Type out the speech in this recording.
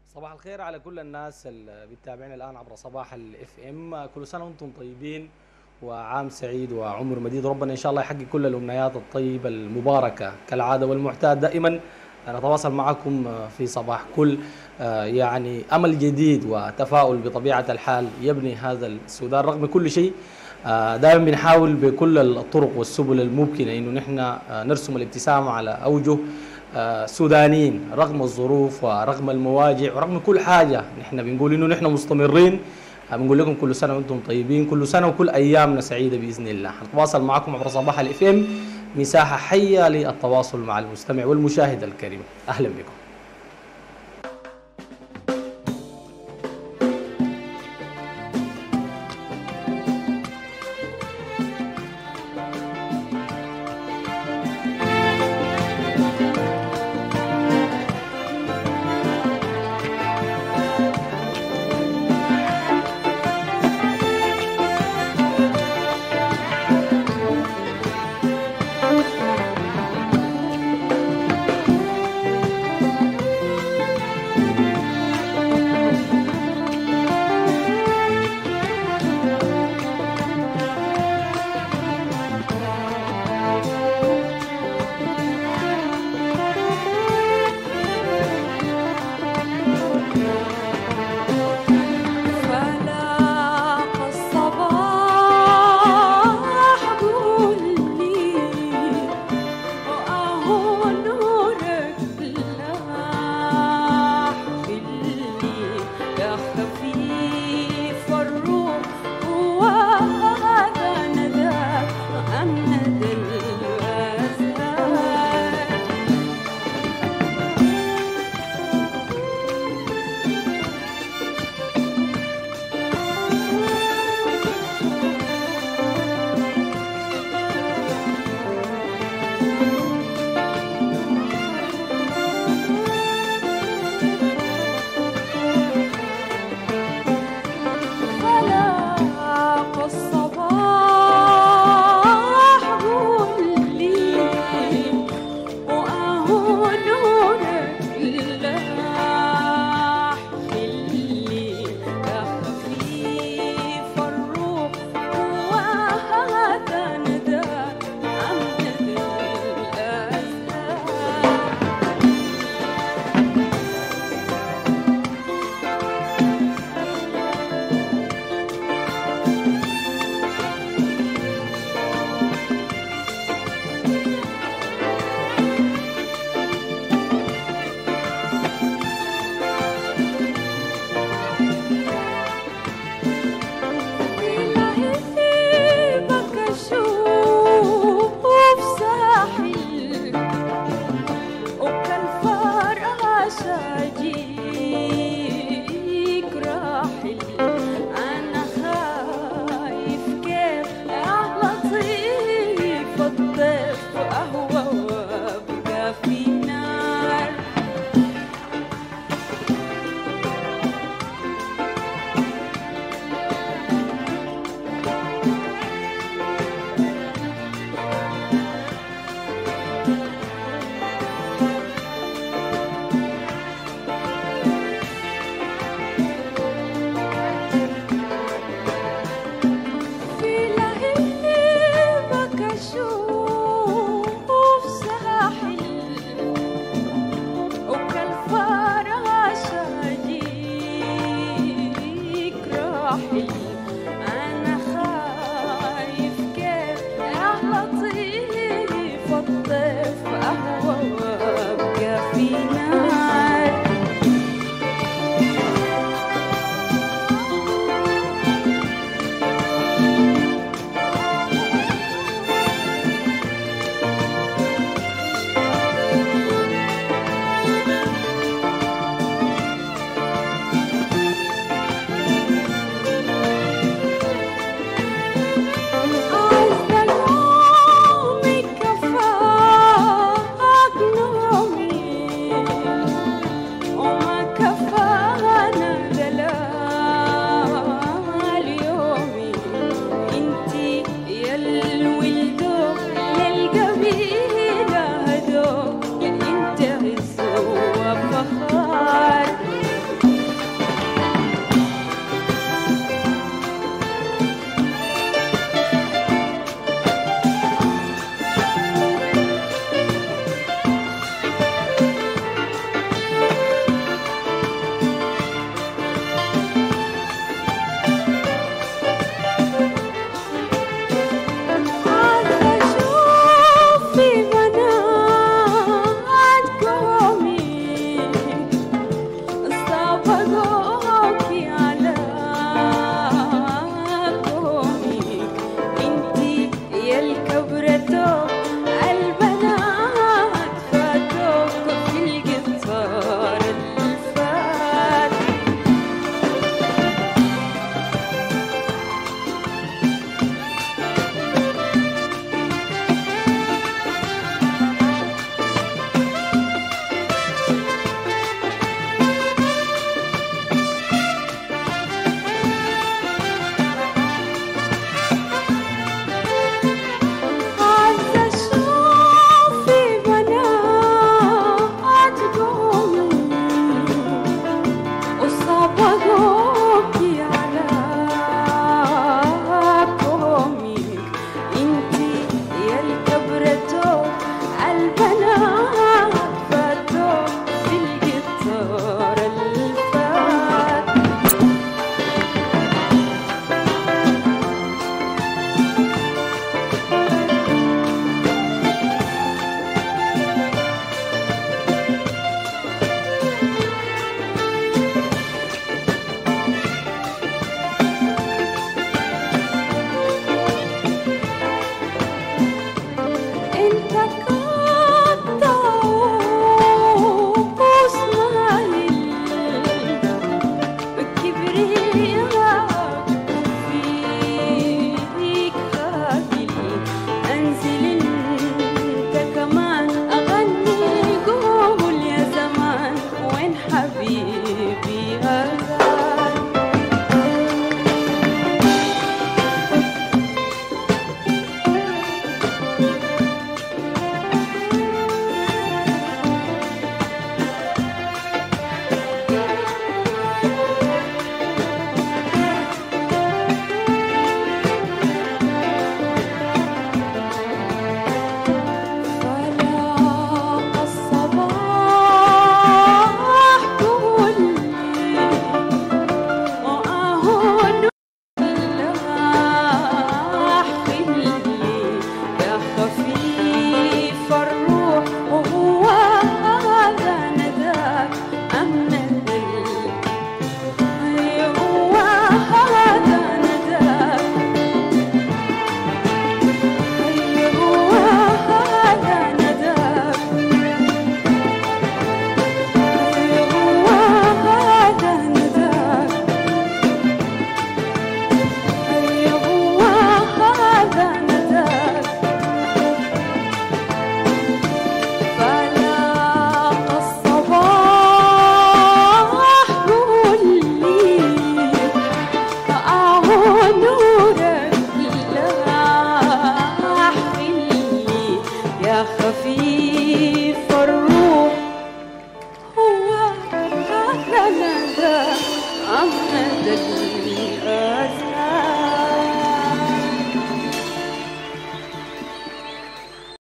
صباح الخير على كل الناس اللي بتتابعنا الآن عبر صباح الاف ام. كل سنة وانتم طيبين وعام سعيد وعمر مديد. ربنا إن شاء الله يحقق كل الأمنيات الطيبة المباركة كالعادة والمعتاد. دائما نتواصل معكم في صباح كل يعني أمل جديد وتفاؤل بطبيعة الحال يبني هذا السودان رغم كل شيء. دائما بنحاول بكل الطرق والسبل الممكنة إنه نحن نرسم الابتسامة على أوجه سودانيين رغم الظروف ورغم المواجع ورغم كل حاجة. نحن بنقول إنه نحن مستمرين. بنقول لكم كل سنة وأنتم طيبين، كل سنة وكل أيامنا سعيدة بإذن الله. نتواصل معكم عبر صباح الاف ام، مساحة حية للتواصل مع المستمع والمشاهد الكريم. أهلا بكم. حبيبي هذا. خفيف الروح هو هذا ندى أحمد